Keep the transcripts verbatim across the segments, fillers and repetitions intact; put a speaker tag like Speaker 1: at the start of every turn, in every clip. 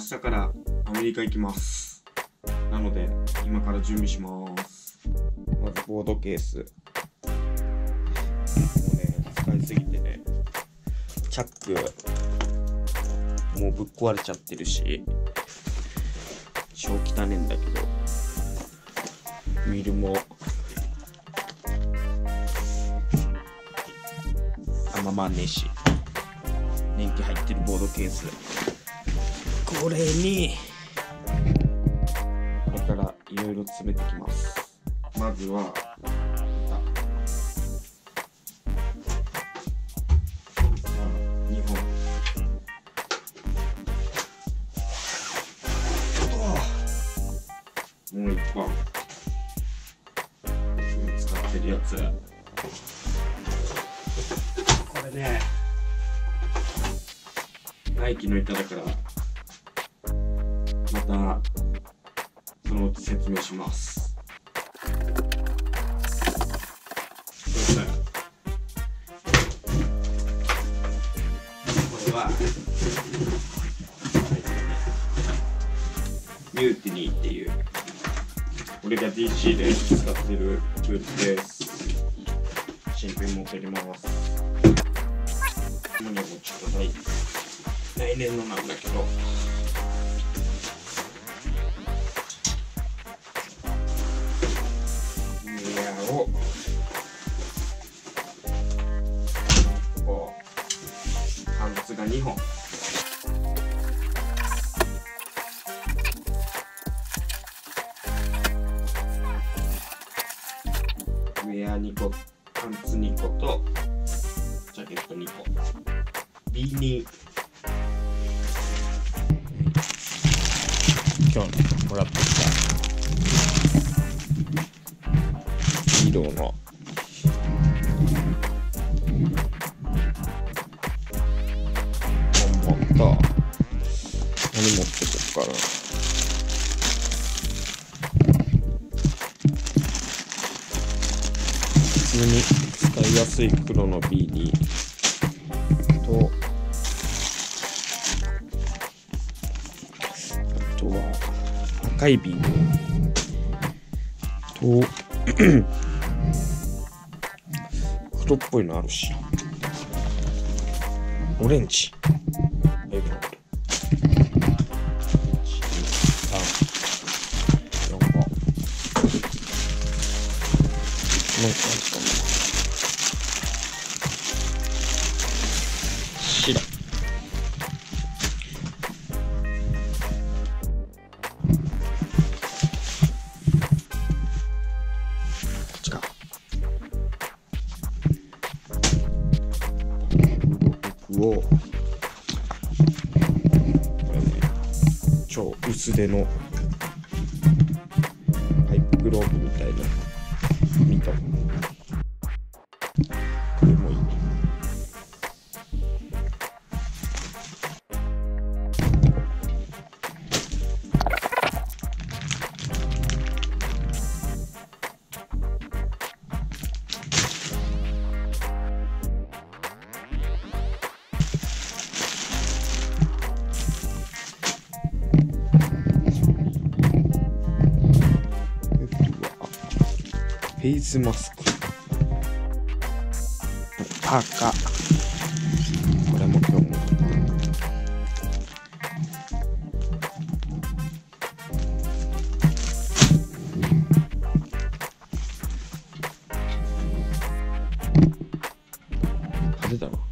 Speaker 1: 日からアメリカ行きます。なので今から準備します。まずボードケース、もうね使いすぎてねチャックもうぶっ壊れちゃってるし超汚ねんだけど、ウィルもあんままんねえし、年季入ってるボードケース、これにこれからいろいろ詰めてきます。まずはにほん、もういっぽん使ってるやつ、これねナイキの板だからまたそのうち説明します。これはミューティニーっていう俺が ディーシー で使ってるブーツです。新品持ってきます。もうちょっと来来年のなんだけど、ウェアをこうパンツがにほん、ウェアにこ、パンツにことジャケットにこ、ビーニー、今日ねもらってきた色のボンボンと、何持ってこっから普通に使いやすい黒のビーニーと、あとは赤いビーニーと黒っぽいのあるし、オレンジ、エブロンド、いち、に、さん、よん、ご、もう一個あるかな、白、こっちか、をこれね超薄手のパイプグローブみたいな見た、これもいいね。フェイスマスク、パーカー、これも今日も派手だな。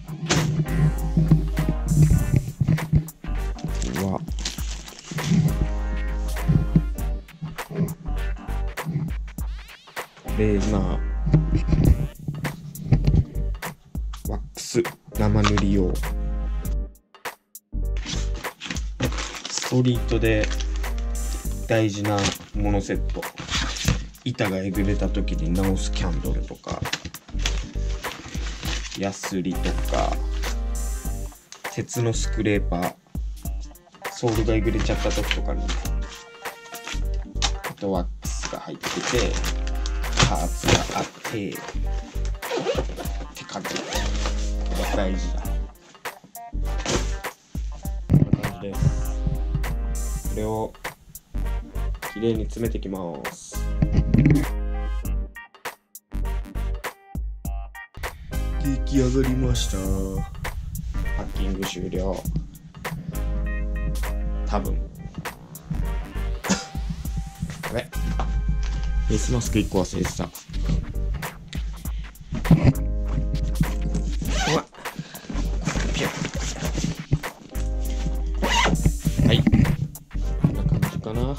Speaker 1: うわレーナー、ワックス、生塗り用、ストリートで大事なものセット、板がえぐれた時に直すキャンドルとか、ヤスリとか、鉄のスクレーパー、ソールがえぐれちゃった時とかに、あとワックスが入ってて、パーツがあってって感じ。これ大事だ。こんな感じです。 これをきれいに詰めていきます。出来上がりました。パッキング終了。多分あれ、フェイスマスクいっこ忘れてた。うわ、ピュッ。はい、こんな感じかな。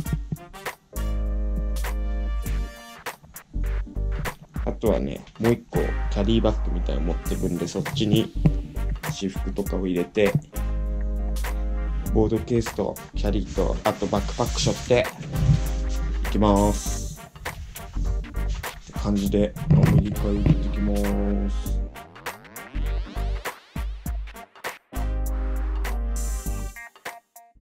Speaker 1: あとはね、もう一個キャリーバッグみたいなの持ってくんで、そっちに私服とかを入れて、ボードケースとキャリーと、あとバックパック背負っていきますって感じで、アメリカ行ってきます。